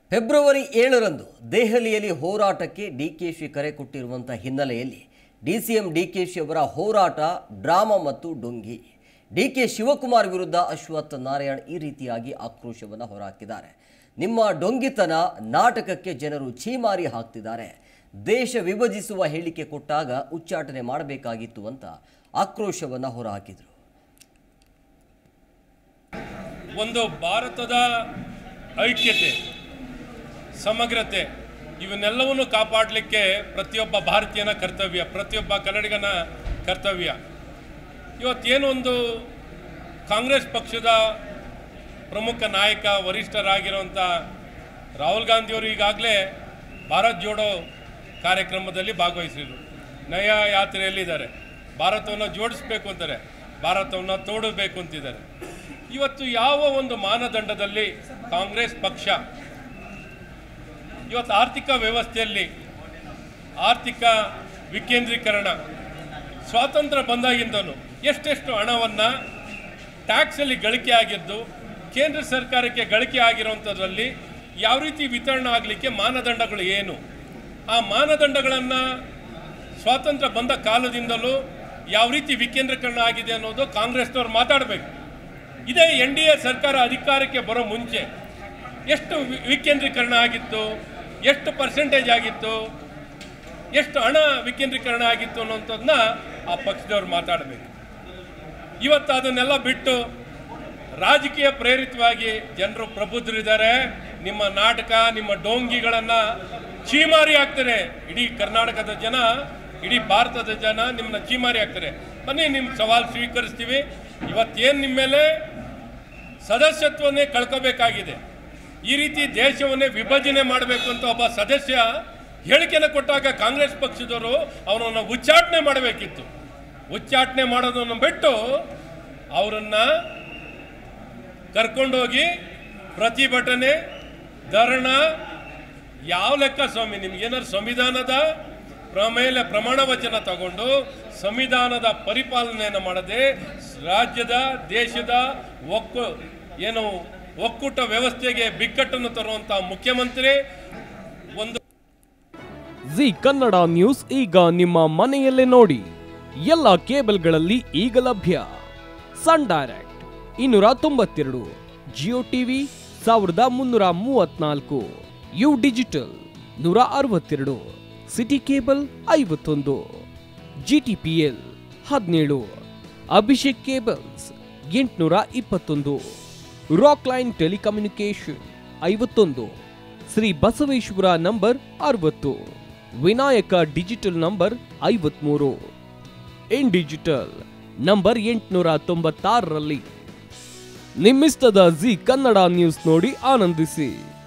February 7ರಂದು ದೆಹಲಿಯಲ್ಲಿ ಹೋರಾಟಕ್ಕೆ ಡಿಕೆಶಿ ಕರೆ ಕೊಟ್ಟಿರುವಂತ ಹಿನ್ನೆಲೆಯಲ್ಲಿ ಡಿಸಿಎಂ ಡಿಕೆಶಿ ಅವರ ಹೋರಾಟ ಡ್ರಾಮಾ ಮತ್ತು ಡೊಂಗಿ. ಡಿಕೆ ಶಿವಕುಮಾರ್ ವಿರುದ್ಧ ಅಶ್ವಥ್ ನಾರಾಯಣ್ ಈ ರೀತಿಯಾಗಿ ಆಕ್ರೋಶವನ್ನು ಹೊರಹಾಕಿದ್ದಾರೆ. ನಿಮ್ಮ ಡೊಂಗಿತನ ನಾಟಕಕ್ಕೆ ಜನರು ಛೀಮಾರಿ ಹಾಕ್ತಿದ್ದಾರೆ. ದೇಶ ವಿಭಜಿಸುವ ಹೇಳಿಕೆ ಕೊಟ್ಟಾಗ ಉಚ್ಚಾಟನೆ ಮಾಡಬೇಕಾಗಿತ್ತು ಅಂತ ಆಕ್ರೋಶವನ್ನು ಹೊರಹಾಕಿದರು. ಒಂದು ಭಾರತದ ಐಕ್ಯತೆ, ಸಮಗ್ರತೆ ಇವನ್ನೆಲ್ಲವನ್ನು ಕಾಪಾಡಲಿಕ್ಕೆ ಪ್ರತಿಯೊಬ್ಬ ಭಾರತೀಯನ ಕರ್ತವ್ಯ, ಪ್ರತಿಯೊಬ್ಬ ಕನ್ನಡಿಗನ ಕರ್ತವ್ಯ. ಇವತ್ತೇನೊಂದು ಕಾಂಗ್ರೆಸ್ ಪಕ್ಷದ ಪ್ರಮುಖ ನಾಯಕ ವರಿಷ್ಠರಾಗಿರುವಂಥ ರಾಹುಲ್ ಗಾಂಧಿಯವರು ಈಗಾಗಲೇ ಭಾರತ್ ಜೋಡೋ ಕಾರ್ಯಕ್ರಮದಲ್ಲಿ ಭಾಗವಹಿಸಿದರು. ನಯ ಯಾತ್ರೆಯಲ್ಲಿದ್ದಾರೆ. ಭಾರತವನ್ನು ಜೋಡಿಸಬೇಕು ಅಂತಾರೆ, ಭಾರತವನ್ನು ತೋಡಬೇಕು ಅಂತಿದ್ದಾರೆ. ಇವತ್ತು ಯಾವ ಒಂದು ಮಾನದಂಡದಲ್ಲಿ ಕಾಂಗ್ರೆಸ್ ಪಕ್ಷ ಇವತ್ತು ಆರ್ಥಿಕ ವ್ಯವಸ್ಥೆಯಲ್ಲಿ ಆರ್ಥಿಕ ವಿಕೇಂದ್ರೀಕರಣ ಸ್ವಾತಂತ್ರ್ಯ ಬಂದಾಗಿಂದಲೂ ಎಷ್ಟೆಷ್ಟು ಹಣವನ್ನು ಟ್ಯಾಕ್ಸಲ್ಲಿ ಗಳಿಕೆ ಆಗಿದ್ದು ಕೇಂದ್ರ ಸರ್ಕಾರಕ್ಕೆ ಗಳಿಕೆ ಆಗಿರುವಂಥದ್ರಲ್ಲಿ ಯಾವ ರೀತಿ ವಿತರಣೆ ಆಗಲಿಕ್ಕೆ ಮಾನದಂಡಗಳು ಏನು, ಆ ಮಾನದಂಡಗಳನ್ನು ಸ್ವಾತಂತ್ರ್ಯ ಬಂದ ಕಾಲದಿಂದಲೂ ಯಾವ ರೀತಿ ವಿಕೇಂದ್ರೀಕರಣ ಆಗಿದೆ ಅನ್ನೋದು ಕಾಂಗ್ರೆಸ್ನವ್ರು ಮಾತಾಡಬೇಕು. ಇದೇ NDA ಸರ್ಕಾರ ಅಧಿಕಾರಕ್ಕೆ ಬರೋ ಮುಂಚೆ ಎಷ್ಟು ವಿಕೇಂದ್ರೀಕರಣ ಆಗಿತ್ತು, ಎಷ್ಟು ಪರ್ಸೆಂಟೇಜ್ ಆಗಿತ್ತು, ಎಷ್ಟು ಹಣ ವಿಕೇಂದ್ರೀಕರಣ ಆಗಿತ್ತು ಅನ್ನೋಂಥದ್ದನ್ನ ಆ ಪಕ್ಷದವ್ರು ಮಾತಾಡಬೇಕು. ಇವತ್ತು ಅದನ್ನೆಲ್ಲ ಬಿಟ್ಟು ರಾಜಕೀಯ ಪ್ರೇರಿತವಾಗಿ ಜನರು ಪ್ರಬುದ್ಧರಿದ್ದಾರೆ. ನಿಮ್ಮ ನಾಟಕ, ನಿಮ್ಮ ಡೋಂಗಿಗಳನ್ನು ಚೀಮಾರಿ ಆಗ್ತಾರೆ. ಇಡೀ ಕರ್ನಾಟಕದ ಜನ, ಇಡೀ ಭಾರತದ ಜನ ನಿಮ್ಮನ್ನ ಚೀಮಾರಿ ಆಗ್ತಾರೆ. ಬನ್ನಿ, ನಿಮ್ಮ ಸವಾಲು ಸ್ವೀಕರಿಸ್ತೀವಿ. ಇವತ್ತೇನು ನಿಮ್ಮ ಮೇಲೆ ಸದಸ್ಯತ್ವನೇ ಕಳ್ಕೋಬೇಕಾಗಿದೆ. ಈ ರೀತಿ ದೇಶವನ್ನೇ ವಿಭಜನೆ ಮಾಡಬೇಕು ಅಂತ ಒಬ್ಬ ಸದಸ್ಯ ಹೇಳಿಕೆಯನ್ನು ಕೊಟ್ಟಾಗ ಕಾಂಗ್ರೆಸ್ ಪಕ್ಷದವರು ಅವರನ್ನು ಉಚ್ಚಾಟನೆ ಮಾಡಬೇಕಿತ್ತು. ಉಚ್ಚಾಟನೆ ಮಾಡೋದನ್ನು ಬಿಟ್ಟು ಅವರನ್ನು ಕರ್ಕೊಂಡೋಗಿ ಪ್ರತಿಭಟನೆ, ಧರಣ, ಯಾವ ಲೆಕ್ಕ ಸ್ವಾಮಿ? ನಿಮ್ಗೇನಾದ್ರು ಸಂವಿಧಾನದ ಮೇಲೆ ಪ್ರಮಾಣ ವಚನ ತಗೊಂಡು ಸಂವಿಧಾನದ ಪರಿಪಾಲನೆಯನ್ನು ಮಾಡದೆ ರಾಜ್ಯದ, ದೇಶದ ಒಕ್ಕೂಟ ವ್ಯವಸ್ಥೆಗೆ ಬಿಕ್ಕಟ್ಟನ್ನು ತರುವಂತಹ ಮುಖ್ಯಮಂತ್ರಿ ಒಂದು ಜಿ ಕನ್ನಡ ನ್ಯೂಸ್ ಈಗ ನಿಮ್ಮ ಮನೆಯಲ್ಲೇ ನೋಡಿ. ಎಲ್ಲ ಕೇಬಲ್ಗಳಲ್ಲಿ ಈಗ ಲಭ್ಯ. Sun Direct 292, Jio TV 1334, U digital 162, City cable 51, GTPL 17, Abhishek cables 821, Rockline telecommunication 51, Shri Basaveshwara number 60, Vinayaka digital number 53, in digital number 896ರಲ್ಲಿ. ನಿಮ್ಮಿಸ್ತದ ಜಿ ಕನ್ನಡ ನ್ಯೂಸ್ ನೋಡಿ ಆನಂದಿಸಿ.